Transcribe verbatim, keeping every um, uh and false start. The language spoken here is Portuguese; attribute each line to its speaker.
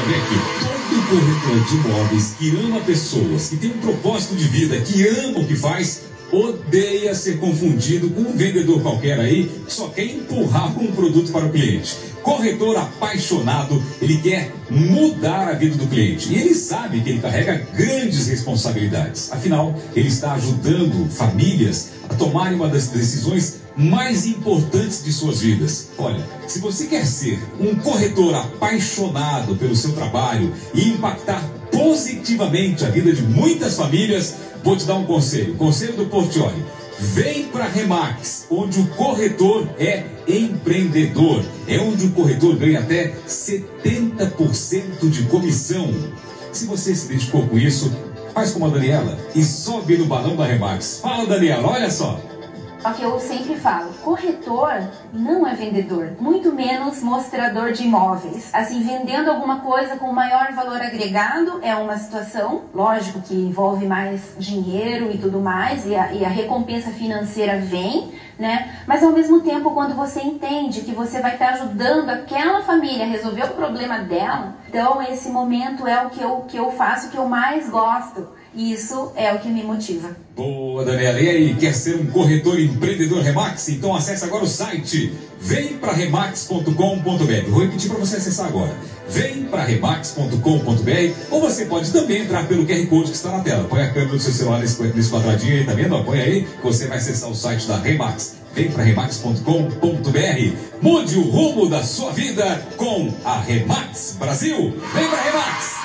Speaker 1: vem aqui. Todo corretor de imóveis que ama pessoas, que tem um propósito de vida, que ama o que faz, odeia ser confundido com um vendedor qualquer aí que só quer empurrar um produto para o cliente. Corretor apaixonado, ele quer mudar a vida do cliente. E ele sabe que ele carrega grandes responsabilidades. Afinal, ele está ajudando famílias a tomarem uma das decisões mais importantes de suas vidas. Olha, se você quer ser um corretor apaixonado pelo seu trabalho e impactar positivamente a vida de muitas famílias, vou te dar um conselho. Conselho do Portioli. Vem para a Remax, onde o corretor é empreendedor. É onde o corretor ganha até setenta por cento de comissão. Se você se identificou com isso, faz como a Daniela e sobe no balão da Remax. Fala, Daniela, olha só.
Speaker 2: Só que eu sempre falo, corretor não é vendedor, muito menos mostrador de imóveis. Assim, vendendo alguma coisa com maior valor agregado é uma situação, lógico que envolve mais dinheiro e tudo mais, e a, e a recompensa financeira vem, né? Mas ao mesmo tempo, quando você entende que você vai estar ajudando aquela família a resolver o problema dela, então esse momento é o que eu, que eu faço, que eu mais gosto. E isso é o que me motiva.
Speaker 1: Boa, Daniela. E aí, quer ser um corretor empreendedor Remax? Então acesse agora o site vem pra remax ponto com ponto br. Vou repetir para você acessar agora. vem pra remax ponto com ponto br, ou você pode também entrar pelo Q R Code que está na tela. Põe a câmera do seu celular nesse, nesse quadradinho aí, tá vendo? Põe aí que você vai acessar o site da Remax. vem pra remax ponto com ponto br. Mude o rumo da sua vida com a Remax Brasil. Vem pra Remax!